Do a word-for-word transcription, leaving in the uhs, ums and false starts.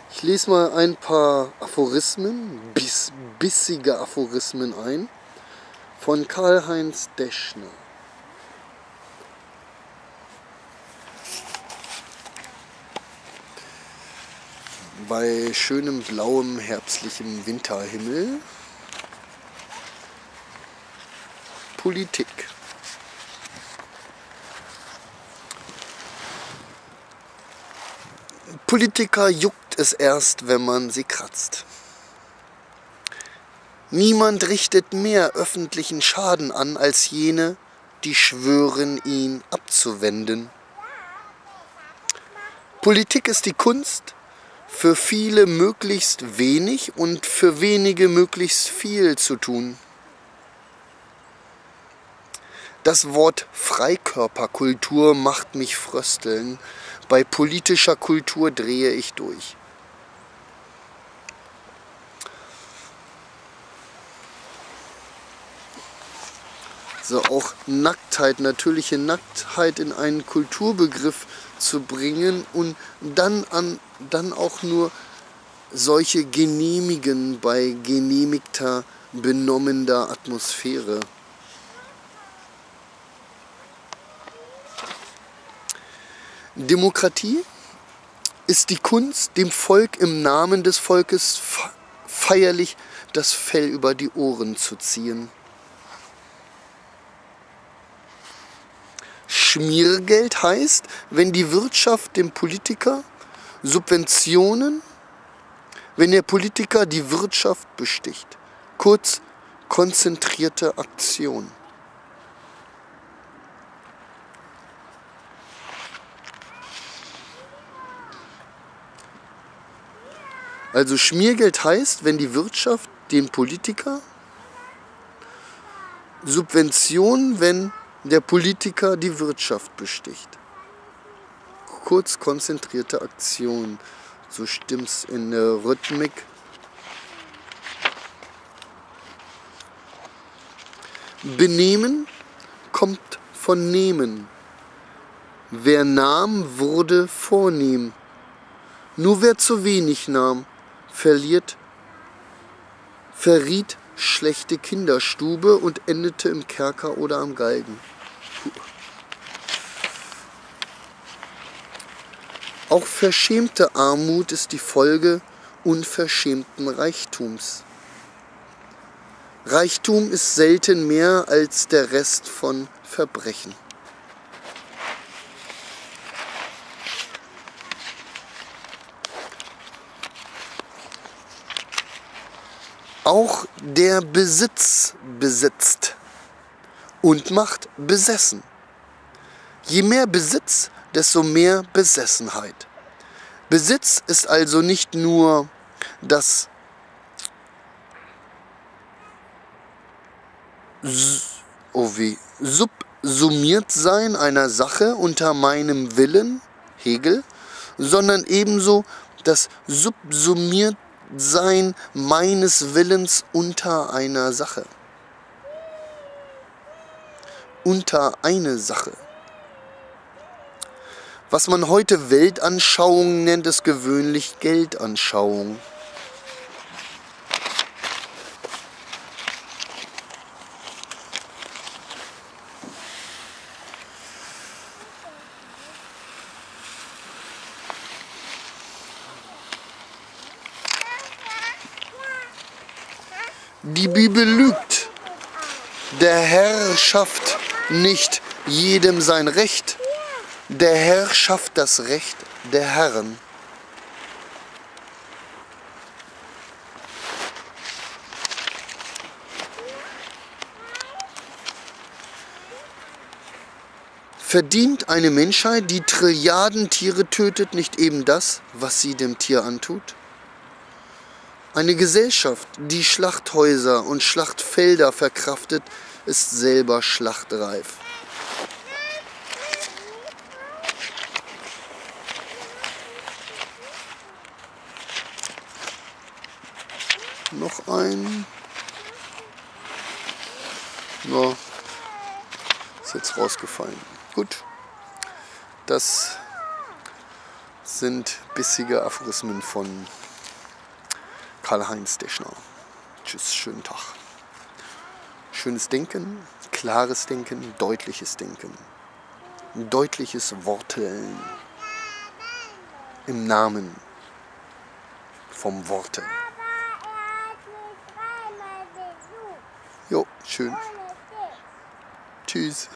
Ich lese mal ein paar Aphorismen, biss, bissige Aphorismen ein, von Karl-Heinz Deschner. Bei schönem blauem herbstlichem Winterhimmel. Politik. Politiker juckt es erst, wenn man sie kratzt. Niemand richtet mehr öffentlichen Schaden an als jene, die schwören, ihn abzuwenden. Politik ist die Kunst, für viele möglichst wenig und für wenige möglichst viel zu tun. Das Wort Freikörperkultur macht mich frösteln. Bei politischer Kultur drehe ich durch. So, auch Nacktheit, natürliche Nacktheit in einen Kulturbegriff zu bringen und dann, an, dann auch nur solche genehmigen bei genehmigter, benommener Atmosphäre. Demokratie ist die Kunst, dem Volk im Namen des Volkes feierlich das Fell über die Ohren zu ziehen. Schmiergeld heißt, wenn die Wirtschaft dem Politiker Subventionen, wenn der Politiker die Wirtschaft besticht. Kurz, konzentrierte Aktion. Also Schmiergeld heißt, wenn die Wirtschaft dem Politiker Subventionen, wenn der Politiker die Wirtschaft besticht. Kurz, konzentrierte Aktion. So stimmt's in der Rhythmik. Benehmen kommt von nehmen. Wer nahm, wurde vornehm. Nur wer zu wenig nahm, verliert, verriet schlechte Kinderstube und endete im Kerker oder am Galgen. Auch verschämte Armut ist die Folge unverschämten Reichtums. Reichtum ist selten mehr als der Rest von Verbrechen. Auch der Besitz besitzt und macht besessen. Je mehr Besitz, desto mehr Besessenheit. Besitz ist also nicht nur das oh weh, Subsumiertsein einer Sache unter meinem Willen, Hegel, sondern ebenso das Subsumiertsein meines Willens unter einer Sache. Unter eine Sache. Was man heute Weltanschauung nennt, ist gewöhnlich Geldanschauung. Die Bibel lügt. Der Herr schafft nicht jedem sein Recht. Der Herr schafft das Recht der Herren. Verdient eine Menschheit, die Trilliarden Tiere tötet, nicht eben das, was sie dem Tier antut? Eine Gesellschaft, die Schlachthäuser und Schlachtfelder verkraftet, ist selber schlachtreif. Noch ein. Ja, ist jetzt rausgefallen. Gut, das sind bissige Aphorismen von Karl-Heinz Deschner. Tschüss, schönen Tag. Schönes Denken, klares Denken, deutliches Denken. Deutliches Worteln. Im Namen vom Worte. Jo, schön. Tschüss.